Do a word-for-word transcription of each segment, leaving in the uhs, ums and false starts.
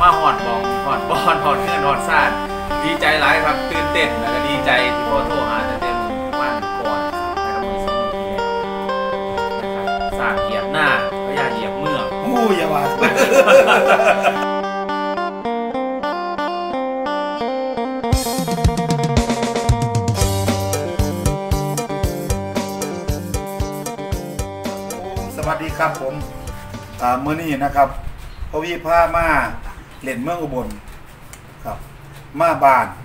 มาหอดบองหอดบอลหอดเงื่อนหอดซ่านดีใจหลายครับตื่นเต้นแล้วก็ดีใจที่พ่อโทรหาแต่เต็มบ้านก่อนนะครับมือสองมือที่แล้วนะครับสร้างเหยียบหน้าพยาเหยียบเมื่อโอ้ยอย่าว่าสวัสดีครับผมเมื่อนี้นะครับพวีพามาเล่นเมืองอุบลครับมาบ้าน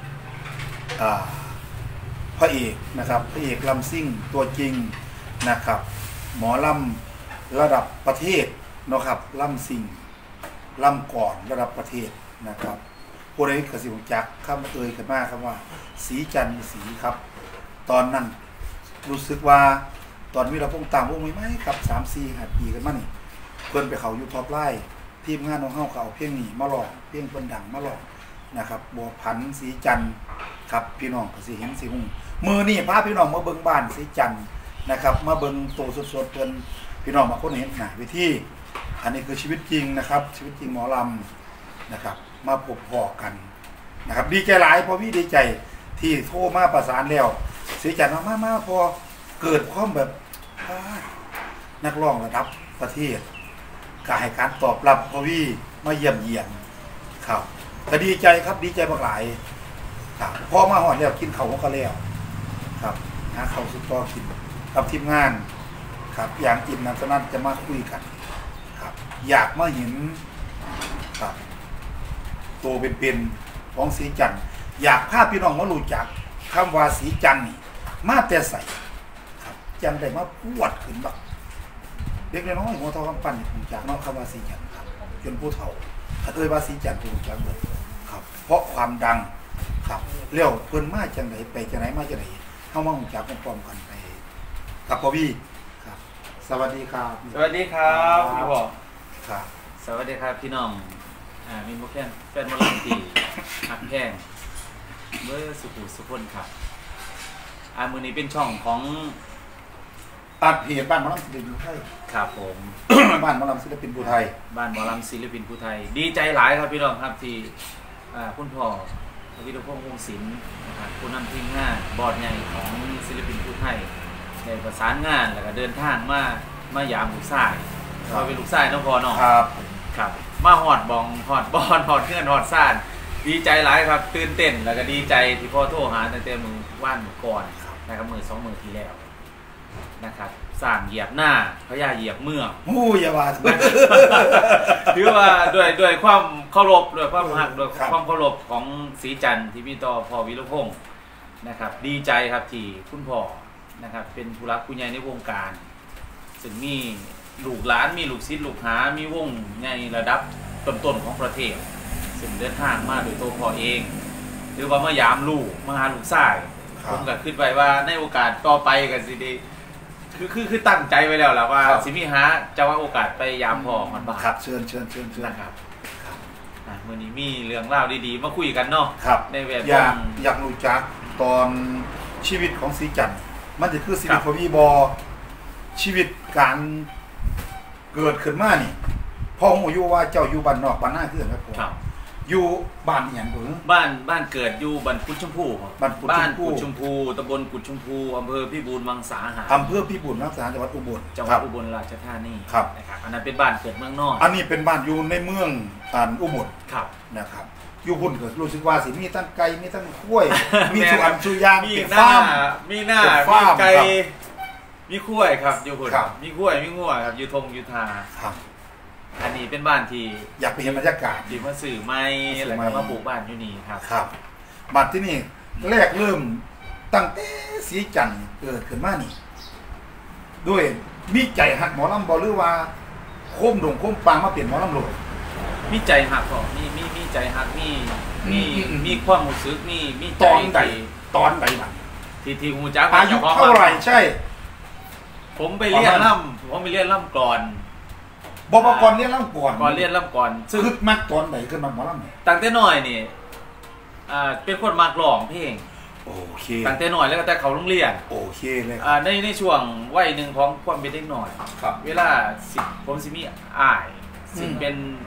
พระเอกนะครับพระเอกลำซิ่งตัวจริงนะครับหมอลำระดับประเทศนะครับลำซิ่งลำก่อนระดับประเทศนะครับผู้ใดกระสิบจักข้ามเอ่ยขึ้นมาครับว่าสีจันทร์สีครับตอนนั้นรู้สึกว่าตอนวิรพงษ์ตามวงไม่ไหมครับสามสี่ห้าปีกันมานี่เพื่อนไปเขาอยู่ท็อปไลน์ทีมงานของเขาเขาเพียงหนีมาหลอกเพียงคนดังมาหลอกนะครับบัวพันธ์สีจันทร์ครับพี่น้องก็สีเห็นสีหุ่งมือนี่พาพี่น้องมาเบิ้งบ้านสีจันทร์นะครับมาเบิ้งโตสดๆเพื่อนพี่น้องมาคนเห็นหน้าวิธีอันนี้คือชีวิตจริงนะครับชีวิตจริงหมอลำนะครับมาพบพอกันนะครับดีใจหลายพอพี่ดีใจที่โทรมาประสานแล้วสีจันทร์มามาพอเกิดความแบบนักร้องระดับประเทศก็ให้การตอบรับพอพี่มาเยี่ยมเยียนครับก็ดีใจครับดีใจมากหลายครับพอมาหอดแล้วกินเขาก็แล้วครับหาเขาสุดต่อกินกับทีมงานครับอย่างอิ่มนันสนั่นจะมาคุยกันครับอยากมาเห็นครับตัวเป็นๆของสีจันทร์อยากพาพี่น้องมารู้จักคำว่าสีจันทร์นี่มาแต่ใส่ครับจังได้มาปวดขึ้นบักเด็กน้อยหัวทองคำปั้นผมจากนอกคำว่าสีจันทร์ครับจนผู้เฒ่าถ้าเอ่ยว่าสีจันทร์ผมจากหมดครับเพราะความดังครับเลี้ยวเพิ่นมาจังไหนไปจังไหนมาจังไหนเข้ามาหุ่นจักพร้อมกันไปกับพ่อพี่ครับสวัสดีครับสวัสดีครับพี่บอกครับสวัสดีครับพี่น้องอ่ามีโมแคนแฟนมอลล์ตีหักแพงเมื่อสุขุสุขนครับอ่ามือนี้เป็นช่องของตัดเพจบ้านหมอลำศิลปินผู้ไทยครับผมบ้านหมอลำศิลปินผู้ไทยบ้านหมอลำศิลปินผู้ไทยดีใจหลายครับพี่น้องครับที่คุณพ่อวิรพงษ์วงศิลป์นะครับผู้นำทีมงานบอร์ดใหญ่ของศิลปินผู้ไทยได้ประสานงานแล้วก็เดินทางมามายามลูกชายเขาเป็นลูกชายน้องพ่อน้องครับครับมาหอดบองหอดบอลหอดเงื่อนหอดซ่านดีใจหลายครับตื่นเต้นแล้วก็ดีใจที่พ่อโทรหาตั้งแต่มือว่านก่อนนะครับมือสองมือที่แล้วนะครับสร้างเหยียบหน้าพญาเหยียบเมื่อโอ้ยว่าถือว่าด้วยด้วยความเคารพด้วยความหักด้วยความเคารพของสีจันทร์ที่พี่ต่อพ่อวิรพงษ์นะครับดีใจครับที่คุณพ่อนะครับเป็นผู้รักผู้ใหญ่ในวงการซึ่งมีลูกหลานมีลูกศิษย์ลูกหามีวงในระดับต้นๆของประเทศซึ่งเดินทางมาโดยตัวพ่อเองหรือว่ามายามลูกมาหาลูกชายผมก็คิดไว้ว่าในโอกาสต่อไปกันสิดีคือคือคือตั้งใจไว้แล้วแหละว่าสิมีหาจะว่าโอกาสไปยามพ่อมันบ้างครับเชิญเชิญเชิญเชิญนะครับเมื่อนี้มีเรื่องเล่าดีๆมาคุยกันเนาะครับในเวทอยากอยากรู้จักตอนชีวิตของสีจันทร์มันจะคือชีวิตของพี่บอชีวิตการเกิดขึ้นมานี่พ่อผมอยู่ว่าเจ้าอยู่บ้านนอกบ้านหน้าเพื่อนครับผมอยู่บ้านอย่างผมบ้านบ้านเกิดอยู่บ้านกุดชมพูบ้านกุดชมพูตำบลกุดชมพูอำเภอพิบูลมังสาหารอำเภอพิบูลมังสาหารจังหวัดอุบลจังหวัดอุบลราชธานีครับนะครับอันนั้นเป็นบ้านเกิดเมืองนอกอันนี้เป็นบ้านอยู่ในเมืองอ่านอุบลครับนะครับอยู่หุ่นเกิดรู้สึกว่าสิมีตั้งไก่มีตั้งกล้วยมีสุอันสุยางมีหน้ามีหน้ามีไก่มีกล้วยครับอยู่หุ่นมีกล้วยมีงัวครับอยู่ทงยุทธาครับอันนี้เป็นบ้านที่อยากไปเห็นบรรยากาศดีมาสื่อไม่อะไรก็มาปลูกบ้านอยู่นี่ครับครับบ้านที่นี่แรกเริ่มตั้งแต่สีจันทร์เกิดขึ้นมานี่ด้วยมีใจหักหมอลำบอหรือว่าโค้มดงโค้มปางมาเปลี่ยนหมอลำโลดมีใจหักก็มีมีมีใจหักมีมีมีความรู้สึกมีมีตอนใดตอนใดบ้างที่ที่หูจักอายุเท่าไหร่ใช่ผมไปเรียนล่ำผมไปเรียนล่ำก่อนบอกก่อนเรียนล่ำก่อนก่อนเรียนล่ำก่อนซึ่งคือมักตอนไหนขึ้นมาหมอลำเนี่ยตั้งแต่น้อยนี่อ่าเป็นคนมักร้องเพลงโอเคตั้งแต่น้อยแล้วก็แต่เขาโรงเรียนโอเคเลยอ่าในในช่วงวัยหนึ่งของความเป็นเด็กน้อยครับเวลาสิผมสิมีอ้ายซึ่งเป็น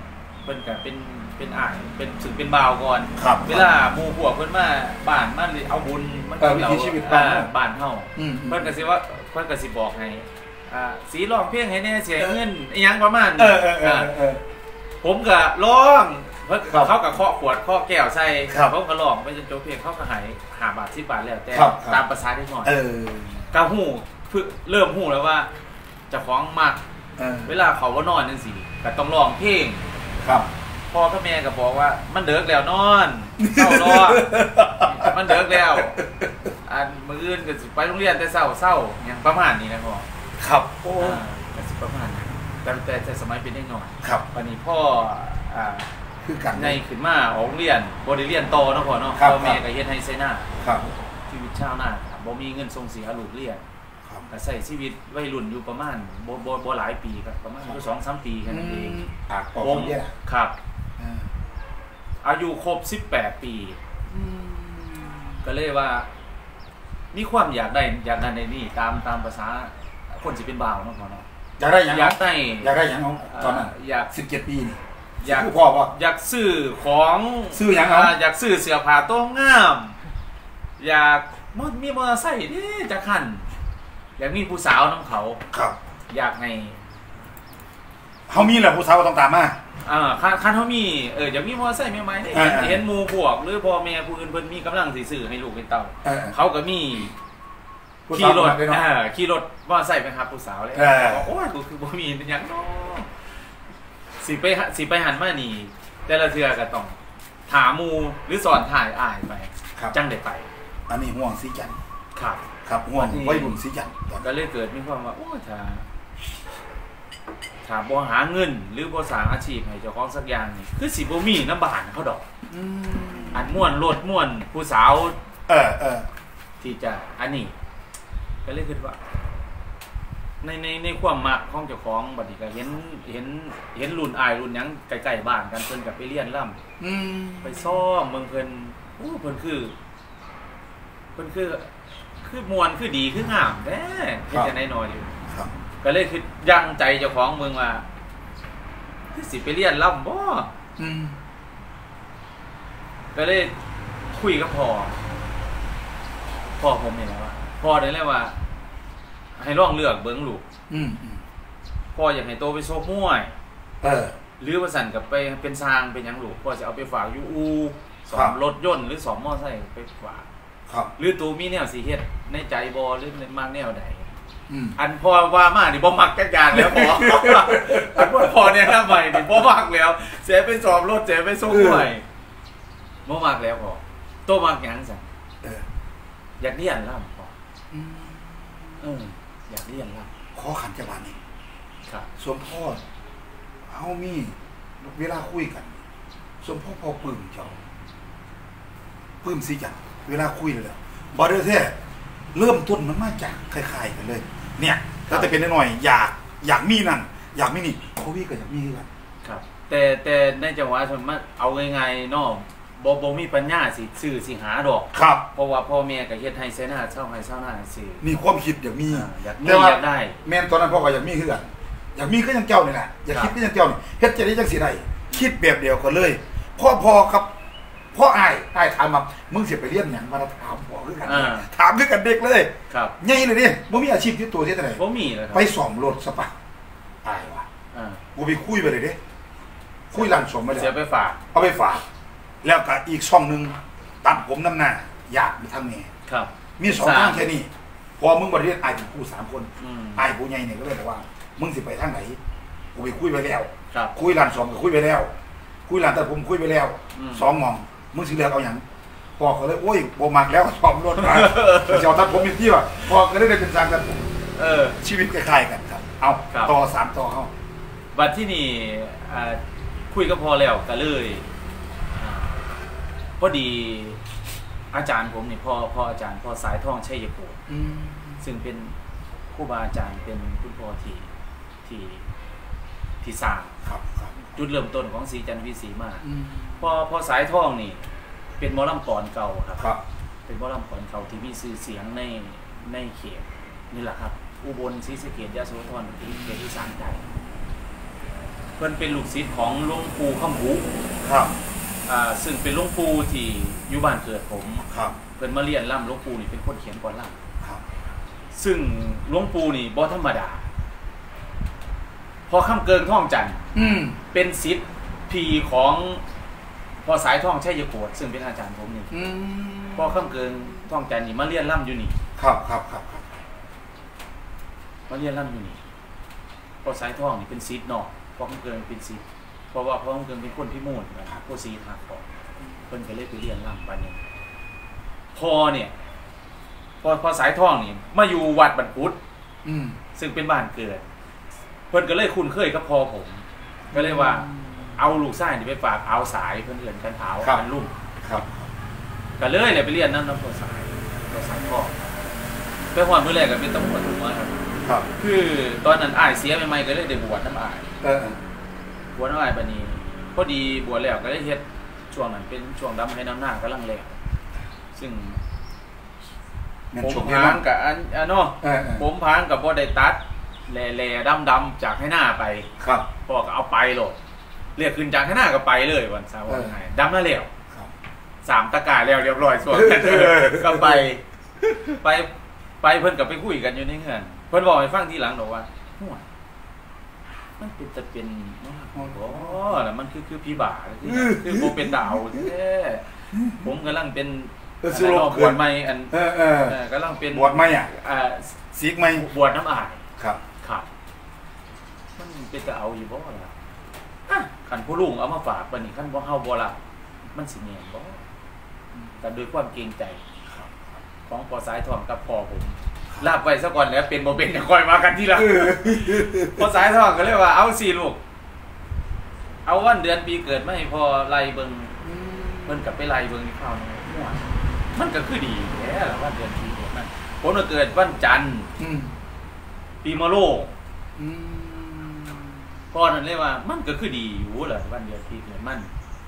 เพิ่นก็เป็นเป็นอ้ายเป็นถึงเป็นบ่าวก่อนครับเวลาหมู่พวกเพิ่นมาบ้านมาเอาบุญมันเออวิถีชีวิตบ้านเฮาบ้านเฮาอืมเพิ่นก็สิว่าเพิ่นก็สิบอกให้อ่าสีร้องเพลงให้แน่เสียเงินอิหยังประมาณเออเออเออเออผมก็ร้องเพิ่นครับเขาก็เคาะขวดเคาะแก้วใส่ครับเขาก็ร้องไปจนจบเพลงเขาก็ให้ห้าบาทสิบบาทแล้วแต่ครับครับตามภาษาเด็กน้อยเออก็ฮู้เพิ่งเริ่มฮู้แล้วว่าเจ้าของมักเออเวลาเขาว่านอนจังซี่ก็ต้องร้องเพลงครับพ่อกับแม่ก็บอกว่ามันเดิกแล้วนอนเศร้ารอ มันเดิกแล้วอันมื้ออื่นก็สิไปโรงเรียนแต่เช้าเช้าอย่างประมาณนี้นะพ่อครับโอ้อ่าก็สิประมาณนั้นแต่แต่แต่สมัยเป็นเด็กน้อยครับวันนี้พ่ออ่าคือกันในขึ้นมาออกโรงเรียนบ่ได้เรียนต่อเนาะพ่อเนาะครับพ่อแม่ก็เฮ็ดให้ไสหน้าครับชีวิตชาวนาครับบ่มีเงินส่งเสียลูกเรียนครับก็ใช้ชีวิตวัยรุ่นอยู่ประมาณบ่บ่บ่หลายปีครับประมาณสองสามปีแค่นั้นเองปากออกผมเนี่ยครับอ่าอายุครบสิบแปดปี ก็เลยว่า มีความอยากได้อยากได้ในนี่ตามตามภาษาคนสิเป็นบ่าวเนาะพ่อเนาะอยากได้หยังอยากได้อยากได้หยังของตอนนั้นาอยากสิบเจ็ดปีนี่อยากคือพ่อป่ะอยากซื้อของซื้อหยังเอาาอยากซื้อเสื้อผ้าตัวงาม อยากมันมีมอเตอร์ไซค์ดิจะคันอยากมีผู้สาวน้องเขาครับอยากให้เขามีแหละผู้สาวต้องตามมาอ่าคันคันเขามีเอออยากมีมอเตอร์ไซค์ใหม่ๆได้เห็นอ่าๆเห็นหมู่พวก หรือพ่อแม่ผู้อื่นเพิ่นมีกำลังสิซื้อให้ลูกให้เต้าเออเขาก็มีผู้สาขี่วรถมาด้วยเนาะอ่าขี่รถมอเตอร์ไซค์ไปหาผู้สาวเลยเออบอกโอ้ยกูคือบ่มีเป็นหยังเนาะสิไปหาสิไปหันมานี่ แต่ละเทื่อก็ต้องถามหมู่หรือสอนถ่ายอ้ายไปครับจังได้ไปอันนี้ห่วงสีจันทร์ครับครับห่วงวัยรุ่นสีจันทร์ตอนก็เลยเกิดมีความว่าโอ้ยถ้าถ้าบ่หาเงิน หรือบ่สร้างอาชีพให้เจ้าของสักอย่างนี่คือสิบ่มีน้ำบานเขาดอกอืมอันม่วนรถม่วนผู้สาวเออเออที่จะอันนี้ ก็เลยคิดว่า ในในในความมักของเจ้าของบัดนี้ก็เห็นเห็นเห็นรุ่นอายรุ่นหยังใกล้ๆบ้านกันเพิ่นก็ไปเรียนล่ำอืมไปซ่อมเมืองเพิ่นโอ้เพิ่นคือเพิ่นคือคือมวนคือดีคืองามแท้เฮ็ดจังได๋น้อยอยู่ครับก็เลยคือยังใจเจ้าของเมืองว่าคือสิไปเรียนล่ำบ่อืมก็เลยคุยกับพ่อพ่อผมนี่แหละว่าพ่อได้แล้วว่า ให้ลองเลือกเบิ่งลูกอืมอืมพ่ออยากให้โตไปโซกมวยเออหรือว่าสั่นกับไปเป็นซางเป็นหยังลูกพ่อจะเอาไปฝากอยู่อูสอครัมบรถยนต์หรือสอมมอไซค์ไปฝากครับหรือตูมีแนวสีเฮ็ดในใจบ่หรือมากแนวใดอืมอันพ่อว่ามานี่บ่มักจักอย่างแล้วพ่อ อันพ่อพ่อเนี่ยทำไมนี่บ่มักแล้วเสียไปสอบรถเสียไปส่งมวยบ่มักแล้วพ่อโตมักหยังสั่นเอออยากเรียนล่ำพ่ออืมเอออยากเรียนล่ขอขันจังหวะนี้ำครับสมพ่อเฮามีเวลาคุยกันสมพ่อพอปลื้มเจ้าปลื้มสีจันทร์เวลาคุยเลยแหละบ่ได้แท้เริ่มต้นมันมาจากคล้ายๆกันเลย เนี่ยแล้วแต่เป็นน้อยๆอยากอยากมีนั่นอยากมีนี่เขาวิก็อยากมีกันครับ แต่แต่ในจังหวะส่วนมากเอาง่ายๆเนาะบ่บ่มีปัญญาสิซื้อสิหาดอกครับเพราะว่าพ่อแม่ก็เฮ็ดให้เสนาเช่าให้เช่าหน้าซื้อนี่ความคิดอยากมีอ่าอยากมีแต่ว่าอยากได้แม่นตอนนั้นพ่อก็อยากมีคือกันอยากมีก็ยังเจ้านี่แหละอยากคิดก็ยังเจ้านี่เฮ็ดจะได้จังสิได้คิดแบบเดียวกันเลยพ่อพอครับพ่ออ้ายอ้ายถามมามึงสิไปเรียนหยังมาถามพ่อคือกันอ่าถามคือกันเด็กเลยครับใหญ่เลยดิบ่มีอาชีพที่ตัวที่ไหนบ่มีเลยครัไปซ่อมรถซะปะอ้ายว่ะอ่ากูไปคุยไปเลยเด้คุยร้านซ่อมไปแล้เสียว ไปฝากเอาไปฝากแล้วก็อีกช่องหนึงตัดผมน้ำหน้าอยากไปทางนี้ครับมีสองทางแค่นี้พอมึงบ่ได้เรียนอ้ายเป็นกูสามคนอืมอ้ายผู้ใหญ่เนี่ยก็เลยบอกว่า มึงสิไปทางไหนกูไปคุยไปแล้วครับคุยร้านสองก็คุยไปแล้ว คุยร้านตัดผมคุยไปแล้วอืมสองหมองมึงสิเลือกเอาอย่างพอเขาเลยโอ้ยบ่มักแล้วสอมรถมาจะเอาตัดผมอีกที่ว่ะพอก็ได้เป็นสร้างตัดผมเออชีวิตคล้ายๆกันครับ เอาครับต่อสามต่อเขาบัดที่นี่อ่าคุยกับพ่อแล้วก็เลยอ่าพอดีอาจารย์ผมนี่พ่อพ่ออาจารย์พ่อสายทองชัยภูมิอืมซึ่งเป็นครูบาอาจารย์เป็นคุณพ่อที่ที่ที่สร้างครับครับจุดเริ่มต้นของสีจันทร์วิสีมาอืมพอพอสายทองนี่ เป็นหมอลำกรเก่าครับครับเป็นหมอลำกรเก่าที่มีชื่อเสียงในในเขตนี่แหละครับ อุบลศรีสะเกษยโสธรที่เขตอีสานใต้กพิ่นเป็นลูกศิษย์ของหลวงปู่คำบุครับอ่าซึ่งเป็นหลวงปู่ที่อยู่บ้านเกิดผมครับเพิ่นมาเรียนร่ำหลวงปู่นี่เป็นคนเขียนก่อนร่ำครับซึ่งหลวงปู่นี่บ่ธรรมดาพอคำเกิงท่องจันทร์เป็นศิษย์พี่ของพอสายท่องชัยโกฏซึ่งเป็นอาจารย์ผมนี่พอคำเกิงท่องจันทร์นี่มาเรียนร่ำอยู่นี่ครับครับครับมาเรียนร่ำอยู่นี่พอสายท่องนี่เป็นศิษย์เนาะพอคำเกิงเป็นศิษย์เพราะว่าพอคำเกิงเป็นคนพิมูลนะครับผู้ศิษย์ครับเพิ่นก็เลยไปเรียนร่ำบัดนี้พอเนี่ยพอพอสายท่องนี่มาอยู่วัดบรรพุตซึ่งเป็นบ้านเกิดเพิ่นก็เลยคุ้นเคยกับพ่อผมก็เลยว่าเอาลูกชายนี่ไปฝากเอาสายเพิ่นเอื่นกันเท้ากันลุ่มครับก็เลยเนี่ยไปเรียนน้ำน้ำพ่อสายพ่อสายพ่อไปหอดมื้อแรกก็เป็นตำรวจถูกมั้ยครับครับคือตอนนั้นอ้ายเสียใหม่ๆก็เลยได้บวชน้ำอ้ายเออบวชน้ำอ้ายบัดนี้พอดีบวชแล้วก็ได้เฮ็ดช่วงนั้นเป็นช่วงดำให้น้ำหน้ากำลังแลกซึ่งผมพางกับอันอันเนาะผมพางกับบ่ได้ตัดแหล่ๆดำๆจากให้หน้าไปครับพ่อก็เอาไปโหลดเรียกขึ้นจากให้หน้าก็ไปเลยวันเสาร์วันไหนดำนั่นแล้วสามตะกายแล้วเรียบร้อยส่วนก็ไปไปไปเพิ่นกับไปคุยกันอยู่ในเงื่อนเพิ่นบอกให้ฟังทีหลังบอกว่าหัวมันเป็นจะเป็นโอ้แล้วมันคือคือพี่บ่าคือคือโบเป็นดาวแท้ผมกำลังเป็นบวชใหม่อันกำลังเป็นบวชใหม่อ่ะซีกใหม่บวชน้ำอ่ายครับครับมันเป็นจะเอาอยู่บ่ล่ะขันผู้ลุงเอามาฝากบัดนี้ขันบ่เฮาบ่ล่ะมันสิแม่นบ่แต่โดยความเกรงใจของพอสายทองกับพ่อผมลาบไว้ซะก่อนแล้วเป็นบ่เป็นจะค่อยมากันทีหลังพอสายทองก็เลยว่าเอาสิลูกเอาวันเดือนปีเกิดมาให้พ่อไล่เบิ่งเพิ่นก็ไปไล่เบิ่งอีกคราวนึงม่วนมันก็คือดีแท้ล่ะวันเดือนปีเกิดมันผมเกิดวันจันทร์ปีมะโรงพ่อนั่นเลยว่ามันก็คือดีอยู่แหละวันเดือนปีเกิดมัน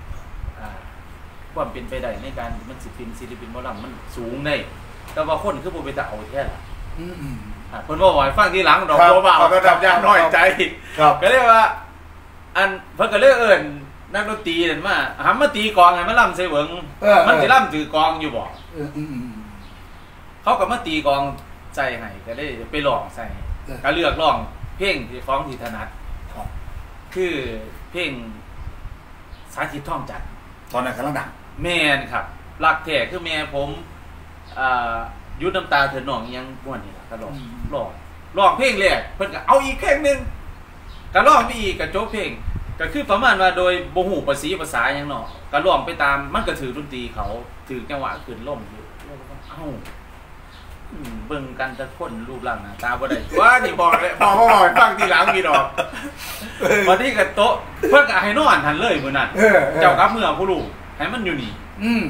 ความเป็นไปได้ในการมันสิเป็นศิลปินหมอลำมันสูงได้แต่ว่าคนคือบ่ไปตะเอาแท้ล่ะอือๆเพิ่นว่าว่าฟังทีหลังดอกบ่บ่าวก็ดับยากน้อยใจก็เลยว่าอันเพิ่นก็เลยเอิ้นนักดนตรีนั่นมาหามาตีกลองให้มันล่ำใส่เบิ่งมันสิล่ำถือกลองอยู่บ่อือๆเขาก็มาตีกลองใส่ให้ก็ได้ไปร้องใส่ก็เลือกร้องเพลงที่ฟ้องที่ถนัดคือเพลงสาธิตท่องจันทร์ตอนนั้นกำลังดังแม่นครับรักแท้คือแม่ผมอ่ายุดน้ำตาเถิดหนองยังม่วนนี่ล่ะก็ร้องร้องร้องเพลงแรกเพิ่นก็เอาอีกเพลงนึงก็ร้องไปอีกก็จบเพลงก็คือประมาณว่าโดยบ่ฮู้ภาษีภาษาหยังเนาะก็ร้องไปตามมันก็ถือดนตรีเขาถือจังหวะขึ้นลงอยู่เอ้าเบิ่งกันแต่คนรูปร่างหน้าตาบ่ได้ว่านี่บอกเลยพอบ่บอกฟังทีหลังมีดอกวันนี้ก็โต๊ะเพิ่นก็ให้นอนหันเลยมื้อนั้นเจ้ากับเมื่อผู้ลูกให้มันอยู่นี่อืม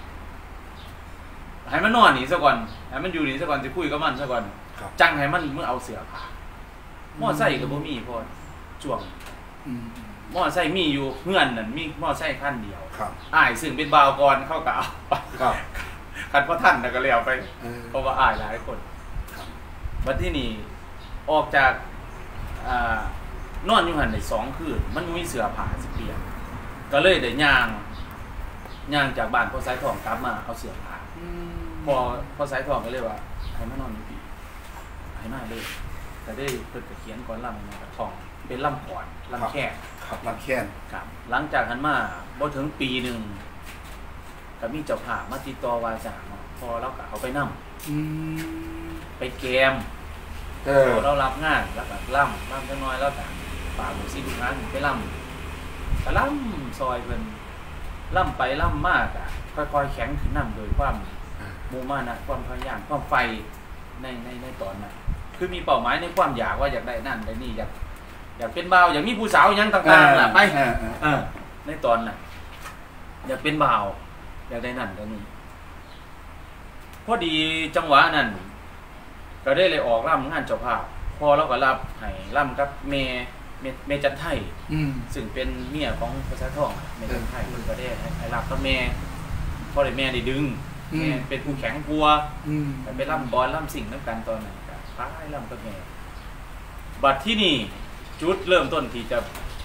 ให้มันนอนนี่ซะก่อนให้มันอยู่นี่ซะก่อนสิคุยกับมันซะก่อนจังให้มันเมื่อเอาเสื้อผ้ามอไซค์ก็บ่มีพอช่วงอืมมอไซค์มีอยู่เฮือนนั่นมีมอไซค์คันเดียวครับอ้ายซึ่งเป็นบ่าวก่อนเขาก็เอาครับคันพ่อท่านก็แล้วไปเพราะว่าอ้ายหลายคนวันที่นี่ออกจากอ่านอนอยู่หั่นได้สองคืนมันมีเสื้อผ้าสิเปียกก็เลยได้ย่างย่างจากบ้านพ่อสายทองกลับมาเอาเสื้อผ้าพอพ่อสายทองก็เลยว่าให้มานอนอยู่พี่ให้มาเลยก็ได้เพิ่นก็เขียนก่อนลำนะทองเป็นลำก่อนลำแค่ครับลำแค่ครับหลังจากนั้นมาบ่ถึงปีนึงก็มีเจ้าภาพมาติดต่อว่าจ้างพอเราก็เอาไปนำอืมไปแกมเออเรารับงานแล้วก็ล่ำล่ำจังน้อยแล้วก็ฝากหมู่ซีทุกงานไปล่ำก็ล่ำซอยเพิ่นล่ำไปล่ำมากอ่ะค่อยๆแข็งขึ้นนำโดยความมุ่งมั่นนะความพยายามความไฟในในในตอนนั้นคือมีเป้าหมายในความอยากว่าอยากได้นั่นได้นี่อยากอยากเป็นบ่าวอยากมีผู้สาวยังต่างๆล่ะไปในตอนน่ะอยากเป็นบ่าวอยากได้นั่นได้นี่พอดีจังหวะนั้นก็ได้เลยออกร่ำงานเจ้าภาพพอเราก็รับให้ร่ำกับเมเมจันไทยซึ่งเป็นเมียของพระสายทองเมจันไทยเพิ่นก็ได้ให้รับกับแม่พอได้แม่ได้ดึงแม่เป็นผู้แข็งกลัวไปร่ำบอลร่ำสิ่งน้ำกันตอนนั้นก็พายร่ำกับแม่บัดที่นี่จุดเริ่มต้นที่จะ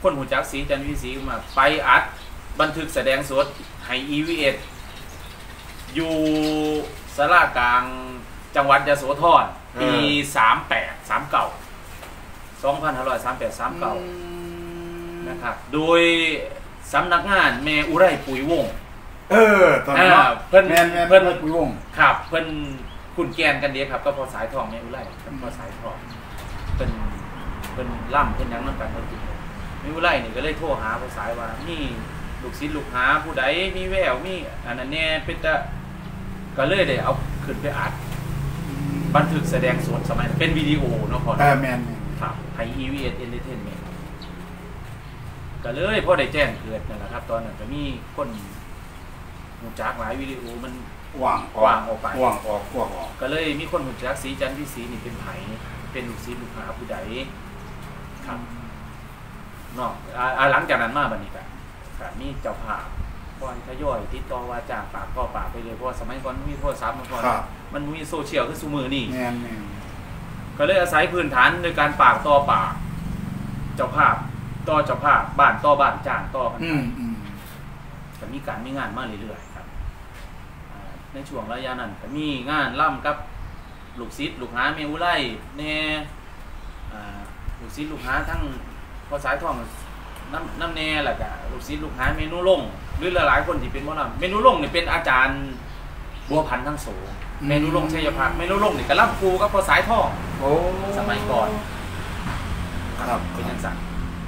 คนหูจักสีจันทร์วิสีมาไปอัดบันทึกแสดงสดให้ อี วี เอส อยู่ศาลากลางจังหวัดยโสธรปีสามแปดสามเก้าสองพันห้าร้อยสามแปดสามเก้านะครับโดยสำนักงานแม่อุไรปุ๋ยวงเออตอนนั้นเพิ่นแม่แม่เพิ่นปุ๋ยวงครับเพิ่นคุณแกนกันเดียครับก็พอสายทองแม่อุไรกับพอสายทองเป็นเป็นล่ำเป็นยังนั่นกันเพิ่นแม่อุไรนี่ก็เลยโทรหาพอสายว่านี่ลูกศิษย์ลูกหาผู้ใดมีแววมีอันนั้นแน่เป็นตะก็เลยได้เอาขึ้นไปอัดบันทึกแสดงสดสมัยเป็นวิดีโอเนาะพอเออแม่นครับไทย อี วี เอส Entertainment ก็เลยพอได้แจ้งเกิดนั่นแหละครับตอนนั้นก็มีคนหูจักหลายวิดีโอมันว่างว่างออกไปว่างออกว่างออกก็เลยมีคนหูจักสีจันทร์วิสีนี่เป็นไผเป็นลูกศิษย์ลูกหาผู้ใดครับนอกอ่าหลังจากนั้นมาบัดนี้ก็ก็มีเจ้าภาพก่อนทยอยติดต่อว่าจ้างปากก็ปากไปเลยเพราะว่าสมัยก่อนมันมีโทรศัพท์มาก่อนมันมีโซเชียลคือซุมื้อนี่ก็เลยอาศัยพื้นฐานโดยการปากต่อปากเจ้าภาพต่อเจ้าภาพบ้านต่อบ้านจ้างต่อกันไปก็มีการมีงานมาเรื่อยๆครับในช่วงระยะนั้นก็มีงานล่ำกับลูกศิษย์ลูกหาแม่อุไรแน่ลูกศิษย์ลูกหาทั้งพอสายทองน้ำน้ำแน่แหละกะลูกศิษย์ลูกหาเมนูลงหรือหลายๆคนที่เป็นหมอลำเมนูลงเนี่ยเป็นอาจารย์บัวพันธ์ทั้งโสเมนูลงชัยพัฒน์เมนูลงเนี่ยก็ล่ำครูกับพอสายทองสมัยก่อนครับเป็นอย่างสั่ง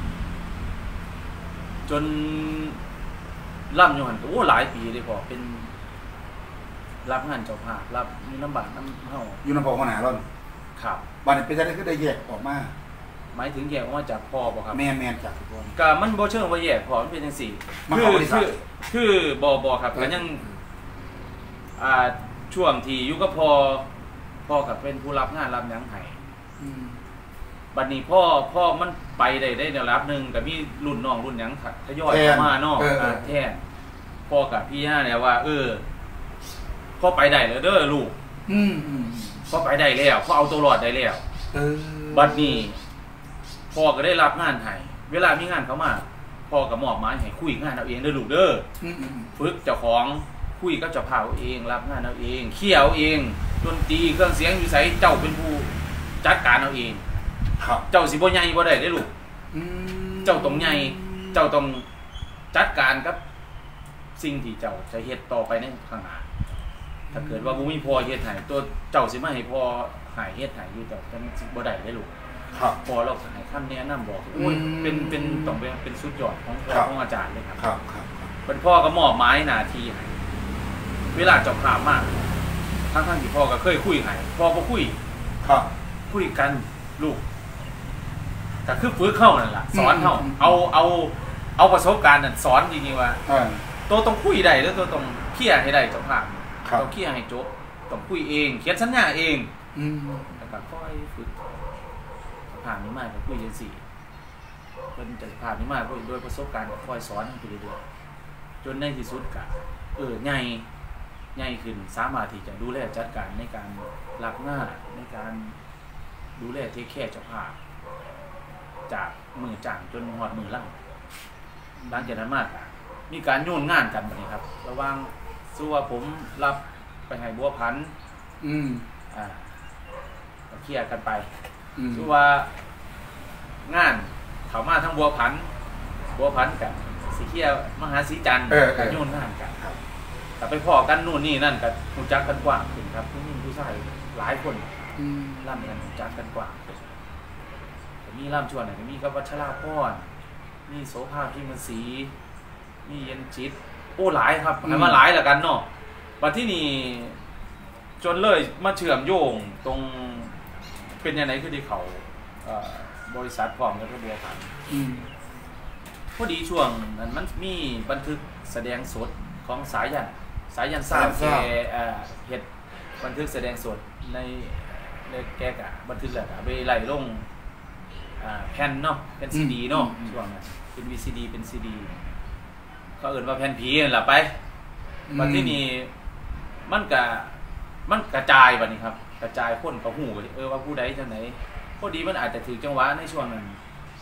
จนล่ำอยู่หันโอ้หลายปีเลยพอเป็นรับงานเจ้าภาพรับมีน้ำบากน้ำเห่าอยู่น้ำพอขนาดร้อนครับบ้านเป็นอะไรก็ได้แยกออกมาหมายถึงแยกออกมาจากพ่อบ่ครับแม่แม่จากพ่อก็มันบ่เชิงว่าแยกพ่อมันเป็นจังซี่คือคือคือบ่บ่ครับก็ยังอ่าช่วงที่อยู่กับพ่อพ่อกับเป็นผู้รับงานรับหยังให้บัดนี้พ่อพ่อมันไปได้ได้ในระดับนึงก็มีรุ่นน้องรุ่นหยังทยอยเข้ามาเนาะแท้พ่อกับพี่ย่าเนี่ยว่าเออพ่อไปได้แล้วเด้อลูกอืมพ่อไปได้แล้วพ่อเอาตัวรอดได้แล้วเออบัดนี้พ่อก็ได้รับงานให้เวลามีงานเขามาพ่อก็มอบหมายให้คุยงานเอาเองเด้อลูกเด้อฝึกเจ้าของคุยกับเจ้าภาพเอาเองรับงานเอาเองเขี่ยเอาเองดนตรีเครื่องเสียงอยู่ไสเจ้าเป็นผู้จัดการเอาเองครับเจ้าสิบ่ใหญ่บ่ได้เด้อลูกเจ้าต้องใหญ่เจ้าต้องจัดการกับสิ่งที่เจ้าจะเฮ็ดต่อไปในข้างหน้าถ้าเกิดว่าบ่มีพ่อเฮ็ดให้ตัวเจ้าสิมาให้พ่อหายเฮ็ดให้อยู่แต่มันบ่ได้เด้อลูกครับพอเราให้คำแนะนำบอกโอ้ยเป็นเป็นต้องเป็นเป็นสุดยอดของของอาจารย์เลยครับครับครับเป็นพ่อก็มอบหมายหน้าที่ให้เวลาเจ้าภาพมากทั้งทั้งที่พ่อก็เคยคุยให้พ่อก็คุยครับคุยกันลูกแต่คือฝึกเข้านั่นแหละสอนเข้าเอาเอาเอาประสบการณ์นั่นสอนจริงๆว่าตัวต้องคุยได้แล้วตัวต้องเคลียร์ให้ได้เจ้าภาพต้องเคลียร์ให้จบต้องคุยเองเขียนสัญญาเองแล้วก็ค่อยฝึกผ่านนี้มาก็คุยกันสี่เป็นจากผ่านนี้มาโดยประสบการณ์ก็ค่อยสอนไปเรื่อยๆจนในที่สุดกะเออใหญ่ใหญ่ขึ้นสามารถที่จะดูแลจัดการในการรับงานในการดูแลเทคแคร์เจ้าภาพจากมือจ่างจนหอดมือล่างหลังจากนั้นมากมีการโยนงานกันแบบนี้ครับระหว่างสู้ว่าผมรับไปให้บัวพันธ์อืมอ่าเคลียร์กันไปคือว่างานเขามาทั้งบัวพันธ์บัวพันธ์กับสีเขียวมหาสีจันทร์กับโยนงานกันแต่ไปพอกันนู่นนี่นั่นกับรู้จักกันกว้างขึ้นครับผู้หญิงผู้ชายหลายคนร่ำกันรู้จักกันกว้างมีร่ำชวนไหนมีกับวัชราพรมีโสภาพิมพ์ศรีมีเย็นจิตโอ้หลายครับให้มาหลายละกันเนาะวันที่นี่จนเลยมาเชื่อมโยงตรงเป็นยังไงคือที่เขาบริษัทพร้อมกับบัวพันธ์พอดีช่วงนั้นมันมีบันทึกแสดงสดของสายันสายันสาวแกเฮ็ดบันทึกแสดงสดในในแกกะบันทึกแหละไปไล่ลงแผ่นเนาะเป็นซีดีเนาะช่วงนั้นเป็นวีซีดีเป็นซีดีเขาเอื่นว่าแผ่นผีนั่นแหละไปวันที่นี่มันกะมันกระจายแบบนี้ครับกระจายพ่นกระหูเออว่าผู้ใดจังไหนพอดีมันอาจจะถือจังหวะในช่วงนั้น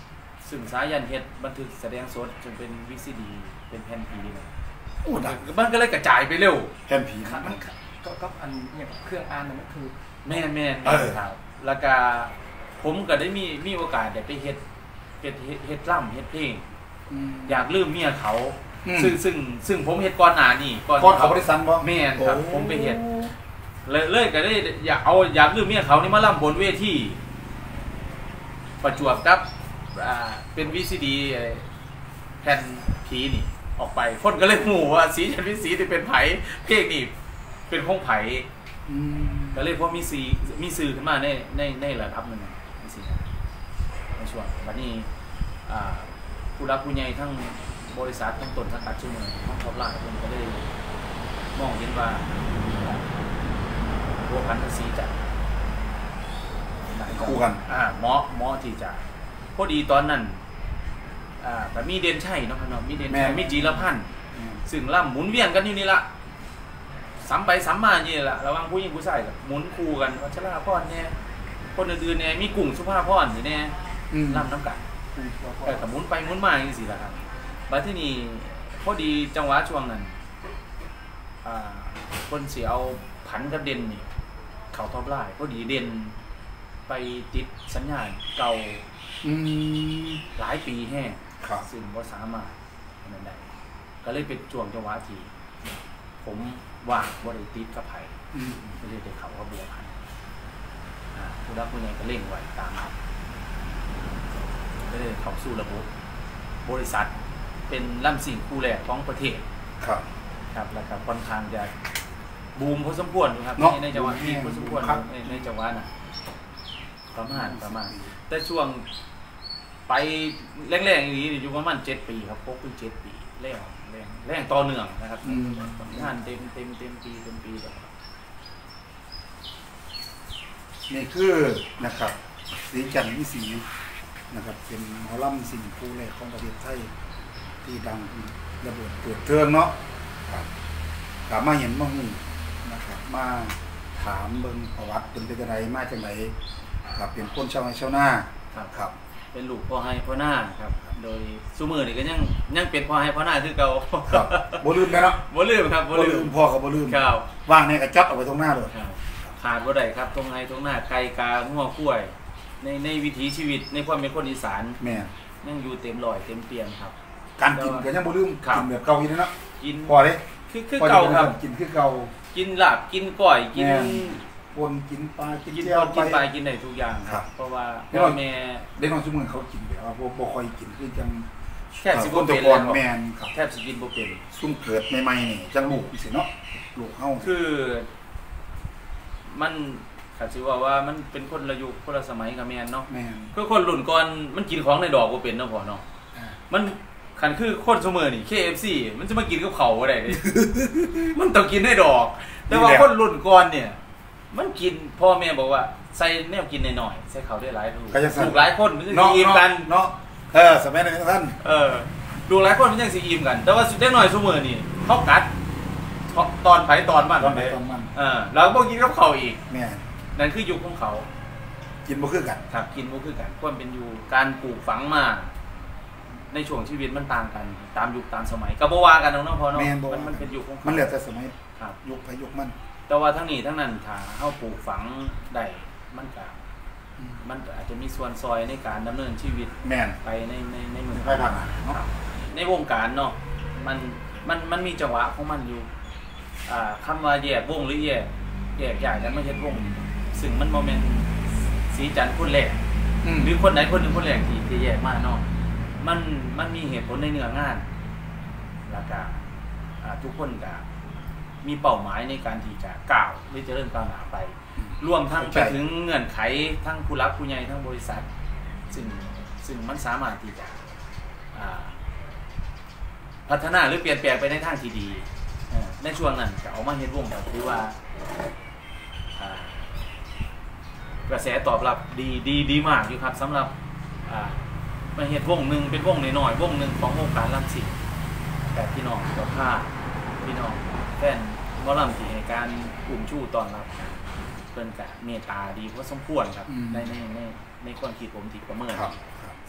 ซึ่งสายันเฮ็ดบันทึกแสดงสดจนเป็นวีซีดีเป็นแผ่นผีเลยโอ้ดังมันก็เลยกระจายไปเร็วแผ่นผีครับมันก็ก็อันเนี่ยเครื่องอ่านนั่นมันคือแม่นแม่นเออครับแล้วก็ผมก็ได้มีมีโอกาสได้ไปเฮ็ดเฮ็ดเฮ็ดเฮ็ดร่ำเฮ็ดเพลงอืมอยากลืมเมียเขาอืมซึ่งซึ่งซึ่งผมเฮ็ดก่อนหน้านี่ก่อนเขาบริษัทบ่แม่นครับโอ้ผมไปเฮ็ดเลยเลยก็ได้อยากเอาอยากลืมเมียเขานี่มาล่ำบนเวทีประจวบกับอ่าเป็น วี ซี ดี แผ่นผีนี่ออกไปคนก็เลยหมู่ว่าสีจันทร์วิสีที่เป็นไผเพลงนี่เป็นของไผอืมก็เลยพอมีสีมีสื่อขึ้นมาในในในระดับหนึงจังซี่นะในช่วงบัดนี้อ่าผู้รักผู้ใหญ่ทั้งบริษัททั้งต้นสังกัดชื่อเมืองทั้งท็อปไลน์เพิ่นก็เลยมองเห็นว่าบัวพันธุ์สีจันทร์คู่กันอ่าหมอหมอที่จะพอดีตอนนั้นอ่าแต่มีเด่นชัยเนาะครับเนาะมีเด่นชัยมีจีรพันธ์ซึ่งล่ำหมุนเวียนกันอยู่นี่ละซ้ำไปซ้ำมานี่แหละระหว่างผู้หญิงผู้ชายก็หมุนคู่กันวัชราพรเนี่ยคนอื่นๆเนี่ยมีกุ้งสุภาพรนี่แน่อืมล่ำน้ำกันเออแต่หมุนไปหมุนมาอย่างนี้สิละครับบัดที่นี่พอดีจังหวะช่วงนั้นอ่าคนเสียเอาผันกับเด่นนี่เขาท็อปไลน์พอดีเด่นไปติดสัญญาณเก่าอืมหลายปีแห้งครับซึ่งว่าสามารถทำได้ก็เลยเป็นช่วงจังหวะที่ผมว่างว่าได้ติดกับไผ่อืมก็เลยได้เขาว่าบัวพันธุ์อ่าผู้รับผู้ใหญ่ก็เร่งไว้ตามนั้นก็เลยเข้าสู่ระบบบริษัท เป็นล่ำสิ่งคู่แรกของประเทศครับครับแล้วก็ค่อนข้างจะบูมพอสมควรอยู่ครับเนาะในในจังหวะที่พอสมควรครับในในจังหวะน่ะประมาณประมาณแต่ช่วงไปแรกๆอย่างนี้อยู่ประมาณเจ็ดปีครับพกไปเจ็ดปีแรงแรงแรงต่อเนื่องนะครับอืมงานเต็มเต็มเต็มปีเต็มปีแบบนี่คือนะครับสีจันทร์วิสีนะครับเป็นหมอลำสิ่งคู่แรกของประเทศไทยที่ดังระเบิดเกิดเทืองเนาะครับถามมาเห็นมาหูนะครับมาถามเบิ่งประวัติเป็นไปจังไดมาจังไดครับเป็นคนชาวไร่ชาวนาครับครับเป็นลูกพ่อให้พ่อหน้าครับ โดยซูมือนี่ก็ยังยังเป็นพ่อให้พ่อหน้าคือเก่าครับบ่ลืมแม่เนาะบ่ลืมครับบ่บ่ลืลืมมพ่อก็บ่ลืมครับว่างเนี่ยก็จับเอาไว้ตรงหน้าเลยครับขาดบ่ได้ครับตรงไห้ตรงหน้าไก่กางัวกล้วย ในในวิถีชีวิตในความเป็นคนอีสานแม่ยังอยู่เต็มร้อยเต็มเปี่ยมครับการกินก็ยังบ่ลืมครับกินแบบเก่าอยู่เนาะกินพอเด้คือคือเก่าครับกินคือเก่ากินลาบกินก้อยกินแม่ ปนกินปลากินกินแก้ปวนกินปลากินได้ทุกอย่างครับเพราะว่าไม่พ่ว่าอแม่เด็กน้อยชุมเมืองเขากินแบบว่าบ่บ่ค่อยกินคือจังแค่สิคบ่นเป็ตะนกอนแล้วแม่นครับแทบสิกินบ่เป็นซุ่มเกิดใหม่ๆนี่จังลูกสิเนาะลูกเฮาคือมันก็สิว่าว่ามันเป็นคนละยุคคนละสมัยกับแม่นเนาะแม่นคือคนรุ่นก่อนมันกินของในดอกบ่เป็นเนาะพ่อเนาะอ่ามันคันคือคนซุมื้อนี่ เค เอฟ ซี มันจะมากินกับเขาบ่ได้เด้ มันต้องกินในดอก แต่ว่าคนรุ่นก่อนเนี่ย มันกินพ่อแม่บอกว่าใส่แนวกินหน่อยๆใส่เขาได้หลายลูกก็จังซั่นลูกหลายคนมันจะเนาะอิ่มกันเนาะเออสมัยนั้นท่านเออลูกหลายคนมันยังสิอิ่มกัน แต่ว่าสุดเด็กน้อยซุมื้อนี่เขากัดตอนไผตอนมันตอนไหนตอนมันเออแล้วบ่กินกับเขาอีกแม่นนั่นคือยุคของเขากินบ่คือกันครับกินบ่คือกันความเป็นอยู่การปลูกฝังมาในช่วงชีวิตมันต่างกัน ตามยุคตามสมัยก็บ่ว่ากันเนาะพ่อเนาะแม่นบ่มันมันเป็นยุคของมันแล้วแต่สมัยครับยุคไปยุคมันแต่ว่าทั้งนี้ทั้งนั้นถ้าเฮาปลูกฝังได้มันก็อืมมันอาจจะมีส่วนซอยในการดำเนินชีวิตแม่นไปในในในเมืองไปทางนั้นเนาะครับในวงการเนาะมันมันมันมีจังหวะของมันอยู่อ่าคำว่าแยกวงหรือแยกแยกย้ายกันมาเฮ็ดวงซึ่งมันบ่แม่นสีจันทร์คนแรกอืมหรือคนไหนคนหนึ่งคนแรกที่ที่แยกมาเนาะมันมันมีเหตุผลในเนื้องานแล้วก็อ่าทุกคนก็มีเป้าหมายในการที่จะก้าวหรือจะเริ่มก้าวหน้าไป รวมทั้งไปถึงเงื่อนไขทั้งผู้รักผู้ใหญ่ทั้งบริษัท ซึ่งซึ่งมันสามารถที่จะอ่าพัฒนาหรือเปลี่ยนแปลงไปในทางที่ดีเอ่อในช่วงนั้นจะเอามาเฮ็ดวงแบบที่ว่าอ่ากระแสตอบรับดีดีดีมากอยู่ครับสำหรับอ่ามาเฮ็ดวงหนึ่งเป็นวงน้อยๆวงหนึ่งของวงการลำสิงแบบพี่น้องกับข้าพี่น้องแฟนหมอลำที่ให้การกลุ่มชู้ตอนรับเพิ่นกะเมตตาดีพอสมควรครับอืมในในในในความคิดผมที่ประเมินครับครับ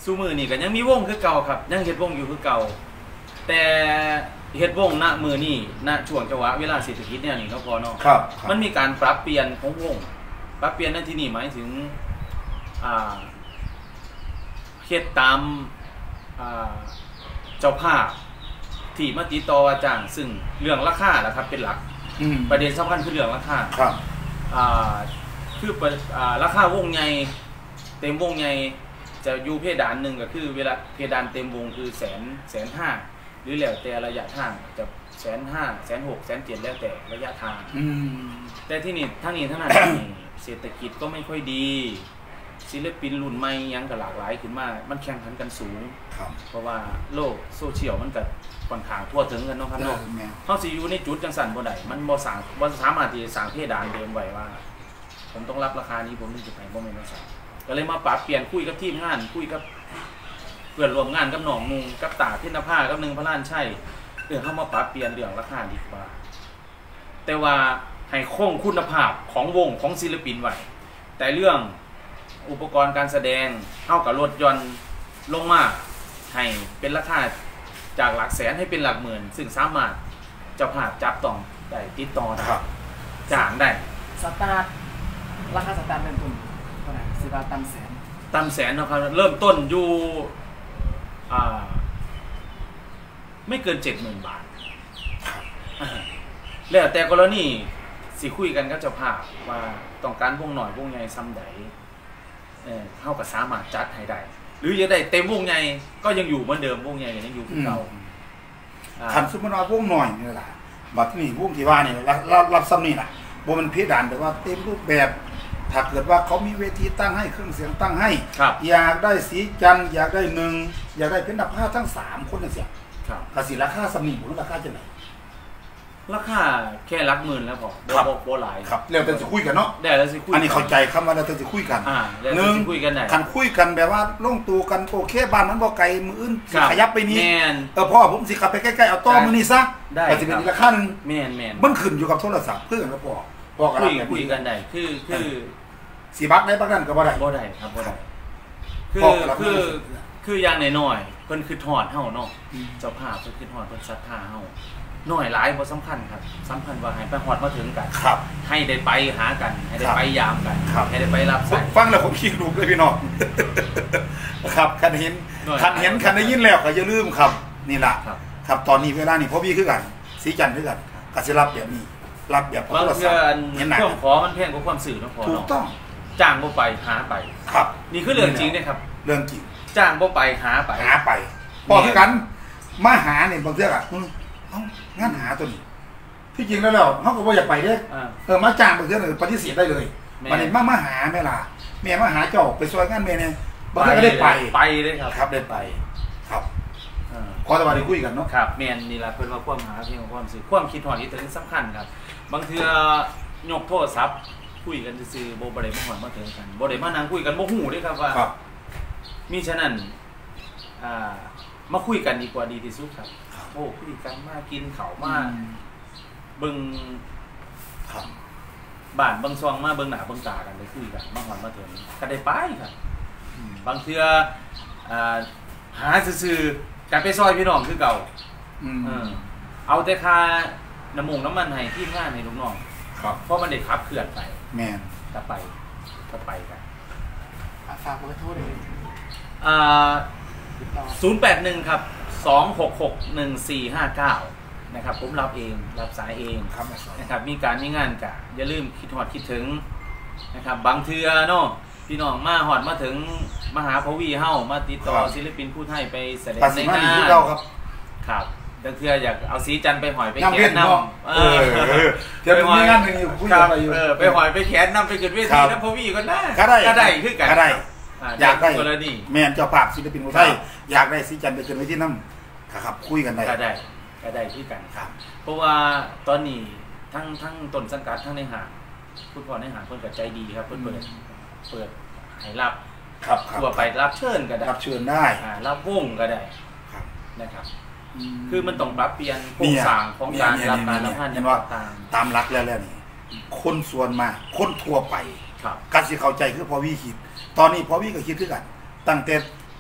สู้มือนี่ก็ยังมีวงคือเก่าครับยังเฮ็ดวงอยู่คือเก่าแต่เฮ็ดวงณมือนี่ณช่วงจังหวะเวลาเศรษฐกิจเนี่ยนี่เนาะพอเนาะครับมันมีการปรับเปลี่ยนของวงปรับเปลี่ยนในที่นี่หมายถึงอ่าเฮ็ดตามอ่าเจ้าภาพที่มาติดต่อว่าจ้างซึ่งเรื่องราคาแหละครับเป็นหลักอืมประเด็นสำคัญคือเรื่องราคาครับอ่าคืออ่าราคาวงใหญ่เต็มวงใหญ่จะอยู่เพดานหนึ่งก็คือเวลาเพดานเต็มวงคือแสนแสนห้าหรือแล้วแต่ระยะทางจะแสนห้าแสนหกแสนเจ็ดแล้วแต่ระยะทางอืมแต่ที่นี่ทั้งนี้ทั้งนั้น นี่เศรษฐกิจก็ไม่ค่อยดีศิลปินรุ่นใหม่ยังก็หลากหลายขึ้นมามันแข่งขันกันสูงครับเพราะว่าโลกโซเชียลมันก็ค่อนข้างทั่วถึงกันเนาะครับเนาะแม่นเฮาสิอยู่ในจุดจังซั่นบ่ได้มันบ่สร้างบ่สามารถที่จะสร้างเพดานเดิมไว้ว่า ผมต้องรับราคานี้ผมถึงจะไปบ่แม่นว่าซั่นก็เลยมาปรับเปลี่ยนคุยกับทีมงานคุยกับเพื่อนร่วมงานกับน้องนุงกับตาพินภากับหนึ่งพระล้านชัยเรื่องเฮามาปรับเปลี่ยนเรื่องราคาดีกว่าแต่ว่าให้คงคุณภาพของวงของศิลปินไว้แต่เรื่องอุปกรณ์การแสดงเท่ากับลดหย่อนลงมาให้เป็นราคาจากหลักแสนให้เป็นหลักหมื่นซึ่งสามารถเจ้าภาพจับต้องได้ติดต่อได้ครับจ้างได้สตาร์ทราคาสตาร์ทเริ่มต้นเท่าไหร่สิบาทตามแสนตามแสนนะครับเริ่มต้นอยู่อ่าไม่เกินเจ็ดหมื่นบาทอ่าแล้วแต่กรณีสิคุยกันกับเจ้าภาพว่าต้องการวงหน่อยวงใหญ่ซ้ำใดเออเท่ากับสามารถจัดให้ได้หรือจะได้เต็มวงใหญ่ก็ยังอยู่เหมือนเดิมวงใหญ่ยังอยู่คือเก่าอ่าคันสมมุติว่าวงหน่อยนี่ล่ะบัดนี้วงที่ว่านี่รับรับรับซ้ำนี่ล่ะบ่มันเพดานแต่ว่าเต็มรูปแบบถ้าเกิดว่าเขามีเวทีตั้งให้เครื่องเสียงตั้งให้ครับอยากได้สีจันทร์อยากได้หนึ่งอยากได้เป็นดับผ้าทั้งสามคนน่ะเสียครับภาษีราคาสำนีบ่รู้ราคาจังได๋ราคาแค่หลักหมื่นแล้วพอครับโบโบหลายครับแล้วแต่จะคุยกันเนาะได้แล้วสิคุยอันนี้เข้าใจคำว่าเราจะคุยกันอ่าแล้วหนึ่งสิคุยกันได้คันคุยกันแบบว่าลงตัวกันโอเคบ้านมันบ่ไกลมืออื่นสิครับขยับไปนี่แม่นเออพ่อผมสิขับไปใกล้ๆเอาต่อมื้อนี้ซะได้ก็สิเป็นครับอีกราคาหนึงแม่นแม่นมันขึ้นอยู่กับโทรศัพท์เพื่อนกับพ่อพ่อกับคุยเราคุยกันได้คือคือสิบักได้บักนั้นก็บ่ได้บ่ได้ครับบ่ได้คือพ่อกับเราคือไม่ได้คืออย่างน้อยๆเพิ่นคือทอดเฮาเนาะอืมเจ้าภาพเพิ่นคือทอดเพิ่นศรัทธาเฮาน้อยหลายบ่สำคัญครับสำคัญว่าให้ไปฮอดมาถึงกันครับให้ได้ไปหากัน ให้ได้ครับไปยามกันครับให้ได้ไปรับใส่ฟังแล้วผมขี้ลูกเลยพี่น้อง ครับคันเห็นหน่อยคันเห็นคันได้ยินแล้วก็อย่าลืมครับ นี่ล่ะครับครับตอนนี้เวลานี่พ่อพี่คือกันสีจันทร์คือกันก็สิรับแบบนี้ รับแบบบางโทรเทื่ศัอพอัท์นเห็นหน้าเครื่องขอมันแพงกว่าความสื่อเนาะพอถูกเนาะต้องจ้างบ่ไปหาไปครับนี่คือเรื่องจริงเด้ครับเรื่องจริงจ้างบ่ไปหาไปหาไปพอคือกัน มาหาเนี่ยบางเทื่ออ่ะอืมเอ้างานหาตัวนี้ที่จริงแล้วแล้วเขาก็บ่อยากไปเด้อ่าเออมาจ้างบางเทื่อเนี่ยปฏิเสธได้เลยแม่มันนี่มามาหาแม่ล่ะแม่มาหาเจ้าไปซอยงานแม่เนี่ยบางเทื่อก็ได้ไปไปเลยครับครับได้ไป ครับอ่าขอสวัสดีคุยกันเนาะครับแมนนี่ละเพิ่นว่าความหาเพียงของความสื่อความคิดหอดอีตัวนี้สำคัญครับ บางเทื่อยกโทรศัพท์คุยกันซื่อๆบ่บ่ได้มาหอดมาถึงกันบ่ได้มานั่งคุยกันบ่ฮู้เด้ครับว่าครับมีฉะนั้นอ่ามาคุยกันดีกว่าดีที่สุดครับโอ้คุยกันมากินข้าวมาเบิ่งครับบ้านเบิ่งซองมาเบิ่งหน้าเบิ่งตากันได้คุยกันมาหอดมาถึงก็ได้ไปครับอืมบางเทื่ออ่าหาซื่อๆกันไปซอยพี่น้องคือเก่าอืมเออเอาแต่ค่าน้ำมูกน้ำมันให้ที่งานให้ลูกน้องครับเพราะมันได้ขับเคลื่อนไปแมนก็ไปก็ไปกันอ่ะฝากเบอร์โทรเลยอ่าติดต่อศูนย์แปดหนึ่งครับสองหกหกหนึ่งสี่ห้าเก้านะครับผมรับเองรับสายเองครับนะครับมีการมีงานกะอย่าลืมคิดหอดคิดถึงนะครับบางเทือเนาะพี่น้องมาหอดมาถึงมหาพวีเฮ้ามาติดต่อศิลปินผู้ไทยไปแสดงภาษีในมางาดีนเราครับครับบางเทืออยากเอาสีจันทร์ไปหอยไปย่ำแขเวียนนนเนาะำเออเออเดี๋ยวมีงานหนึ่งอยู่คุยคกัรันบไปอยู่เออไปหอยไปแขนนำไปขึ้นเวครัทีบนะพวีก็ได้ก็ได้ก็ได้คือกันก็ได้อ่าอยากได้กรณีแมนเจ้าภาพศิลปินคนไทยอยากได้สีจันทร์ไปขึ้นไว้ที่นั่นครับคุยกันได้ก็ได้ก็ได้คือกันครับเพราะว่าตอนนี้ทั้งทั้งต้นสังกัดทั้งในห้างคุณพ่อในห้างเพิ่นก็ใจดีครับเพิ่นเปิดเปิดให้รับครับครับทั่วไปรับเชิญก็ได้รับเชิญได้อ่ารับวงก็ได้ครับนะครับมคือมันต้องปรับเปลี่ยนโครงสร้างของการเนี่ยรับการเนี่รัยบพันเนี่ในยว่าต่างตามรักแล้วแล้วนี่คนส่วนมากคนทั่วไปๆครับการสิเข้าใจคือพอวิคิด ตอนนี้พอวิก็คิดคือกัน ตั้งแต่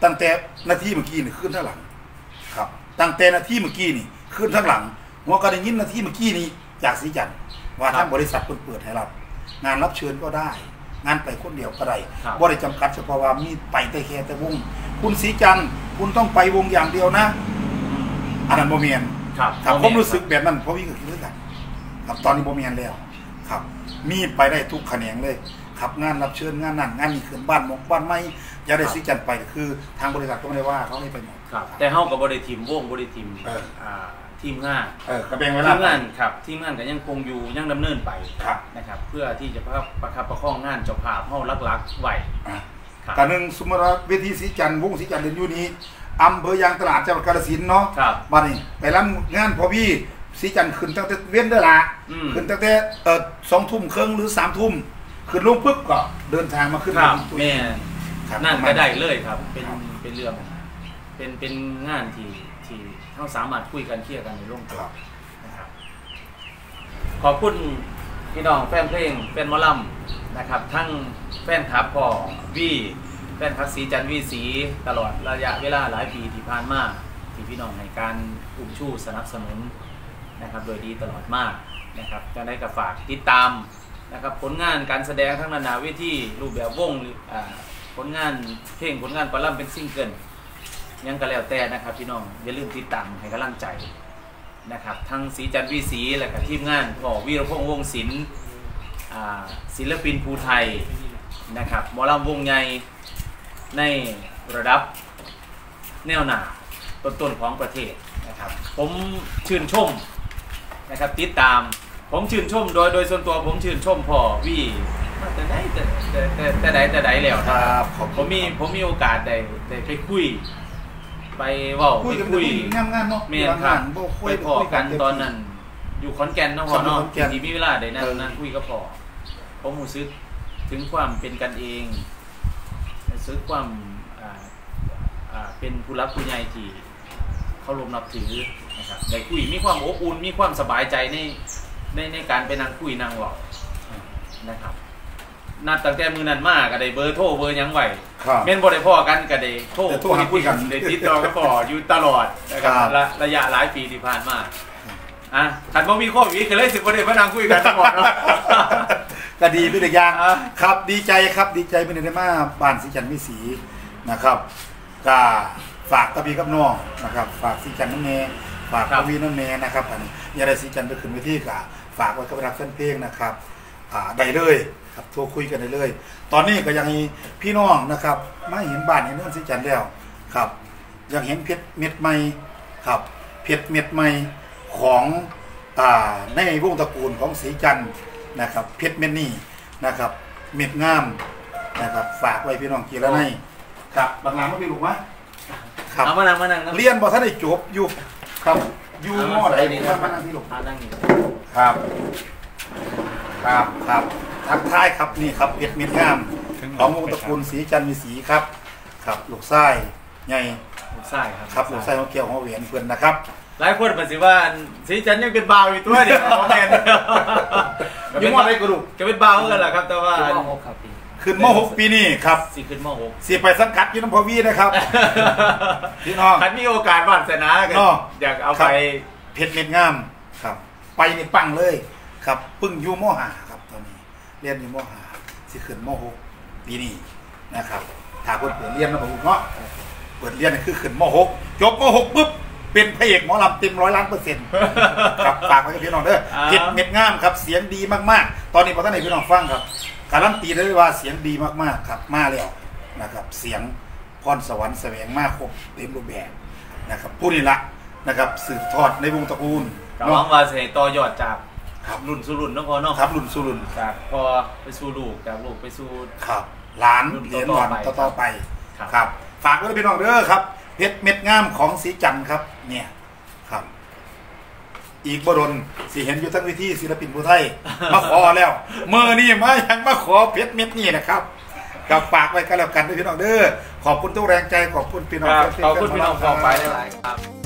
ตั้งแต่นาทีเมื่อกี้นี่ขึ้นทั้งหลังครับตั้งแต่นาทีเมื่อกี้นี่ขึ้นทั้งหลังหัวกระดิ่งนาทีเมื่อกี้นี้จากสีจันทร์ว่าทางบริษัทเปิดเปิดให้รับงานรับเชิญก็ได้งานไปคนเดียวก็ได้บ่ได้จำกัดเฉพาะว่ามีไปแต่แค่แต่วงคุณสีจันทร์คุณต้องไปวงอย่างเดียวนะอันนั้นโมเมนครับผมรู้สึกแบบนั้นเพราะพี่ก็คิดด้วยกันครับตอนนี้โมเมนแล้วครับมีไปได้ทุกแขนงเลยครับงานรับเชิญงานนั่นงานนี้ขึ้นบ้านหมกบ้านไม่อย่าได้สีจันทร์ไปคือทางบริษัทก็ไม่ได้ว่าเขาให้ไปหมดแต่เฮากับบริทีมวงบริทีมทีมงานเออกระเบงเวลาทีมงานครับทีมงานก็ยังคงอยู่ยังดำเนินไปนะครับเพื่อที่จะประคับประคองงานเจ้าภาพเฮาลักๆไหวการหนึ่งสมมติเวทีสีจันทร์วงสีจันทร์เรียนอยู่นี้อำเภอยางตลาดจังหวัดกาฬสินธุ์เนาะมานี่ไปรับงานพอพี่สีจันทร์ขึ้นตั้งแต่เว้นเด้อละขึ้นตั้งแต่เออสองทุ่มครึ่งหรือสามทุ่มขึ้นลงปุ๊บก็เดินทางมาขึ้นแม่นั่นก็ได้เลยครับเป็นเป็นเรื่องเป็นเป็นงานที่ที่เราสามารถคุยกันเคลียร์กันในร่วมตัวนะครับขอบคุณพี่น้องแฟนเพลงแฟนหมอลำนะครับทั้งแฟนคลับพ่อวีแฟนคลับสีจันทร์วีสีตลอดระยะเวลาหลายปีที่ผ่านมาที่พี่น้องในการอุ้มชูสนับสนุนนะครับโดยดีตลอดมากนะครับจะได้กับฝากติดตามนะครับผลงานการแสดงทั้งนานาเวทีรูปแบบวงผลงานเพลงผลงานปลัมเป็นซิงเกิลยังก็แล้วแต่นะครับพี่น้องอย่าลืมติดตามให้กำลังใจนะครับทั้งสีจันทร์วีสีและกับทีมงานพ่อวีรพงษ์วงศิลป์ศิลปินภูไทยนะครับหมอลำวงใหญ่ในระดับแนวหน้าต้นๆของประเทศนะครับผมชื่นชมนะครับติดตามผมชื่นชมโดยโดยส่วนตัวผมชื่นชมพ่อวีแต่ไหนแต่แต่แต่ไหนแต่ไหนแล้วครับผมมีผมมีโอกาสได้ได้ไปคุยไปว่าไปคุยงานงานเนาะเมียนครับไปพอกันตอนนั้นอยู่ขอนแก่นเนาะพ่อเนาะที่มีเวลาได้นั่งนั่งคุยก็พอผมรู้สึกถึงความเป็นกันเองรู้สึกความเป็นผู้รักผู้ใหญ่ที่เขารวมนับถือนะครับได้คุยมีความอบอุ่นมีความสบายใจในในในการไปนั่งคุยนั่งหลอกนะครับนัดตั้งแต่มือนั้นมากก็ได้เบอร์โทรเบอร์ยังไหวเม่นบ่ได้พ่อกันก็ได้โทรคุยกันได้ติดต่อกันต่ออยู่ตลอดนะครับระยะหลายปีที่ผ่านมาอ่ะขันบ่มีโควิดก็เลยสิบ่ได้มานั่งคุยกันตลอดเนาะก็ดีพี่เด็กยางครับดีใจครับดีใจเป็นได้มาบ้านสีจันทร์วิสีนะครับก็ฝากตะบีกับน้องนะครับฝากสีจันทร์น้องเมย์ฝากตะบีน้องเมย์นะครับอันนี้อย่าได้สีจันทร์ไปขึ้นเวทีก็ฝากไว้กับรับแฟนเพลงนะครับอ่าได้เลยครับโทรคุยกันได้เลยตอนนี้ก็ยังมีพี่น้องนะครับมาเห็นบ้านเห็นเรื่องสีจันทร์แล้วครับยังเห็นเพชรเม็ดใหม่ครับเพชรเม็ดใหม่ของอ่าในวงตระกูลของสีจันทร์นะครับเพชรเม็ดนี่นะครับเม็ดงามนะครับฝากไว้พี่น้องกีฬาในครับบางหลังก็มีลูกวะครับมานั่งมานั่งเรียนบอท่านได้จบอยู่ครับอยู่มอไหนนี่ครับมานั่งที่ลูกครับครับครับทักทายครับนี่ครับเพชรเม็ดงามของวงตระกูลสีจันทร์มีสีครับครับลูกไส้ไงลูกไส้ครับครับลูกไส้ของเกี่ยวของเหวียนเพื่อนนะครับหลายคนเป็นสิว่าสีจันทร์ยังเป็นบ่าวอยู่ตัวเดียวของแมนยุ่งอะไรกูดูจะเป็นบ่าวกันแหละครับแต่ว่าขึ้นม.หกปีนี้ครับสีขึ้นม.หกสีไปสังกัดยี่น้ำพวีนะครับพี่น้องขันมีโอกาสวาสนากันอยากเอาไปเพชรเม็ดงามครับไปในปังเลยครับพึ่งอยู่ม.ห้าครับตอนนี้เรียนอยู่ม.ห้าสีขึ้นม.หกปีนี้นะครับถ้าคนเปิดเรียนนะผมเนาะเปิดเรียนคือขึ้นม.หกจบม.หกปุ๊บเป็นพระเอกหมอลำเต็มร้อยล้านเปอร์เซ็นต์ครับฝากไว้กับพี่น้องเด้อเพชรเม็ดงามครับเสียงดีมากๆตอนนี้พอท่านไหนพี่น้องฟังครับการันตีได้ว่าเสียงดีมากๆครับมาแล้วนะครับเสียงพรสวรรค์แสวงมากครบเต็มรูปแบบนะครับผู้นี้ละนะครับสืบทอดในวงตระกูลน้องว่าเสต่อยอดจากรุ่นสู่รุ่นน้องพ่อน้องครับรุ่นสู่รุ่นจากพอไปสู่ลูกจากลูกไปสู่ครับหลานเหรียญหลานต่อไปครับฝากไว้กับพี่น้องเด้อครับเพชรเม็ดงามของสีจันทร์ครับเนี่ยครับอีกบรนสีเห็นอยู่ทั้งวิธีศิลปินผู้ไทยมาขอแล้วเมื่อนี่มายังมาขอเพชรเม็ดนี่นะครับกับฝากไว้กันแล้วกันด้วยพี่น้องเด้อขอบคุณทุกแรงใจขอบคุณพี่น้องขอบคุณพี่น้องขอบไปหลายๆครับ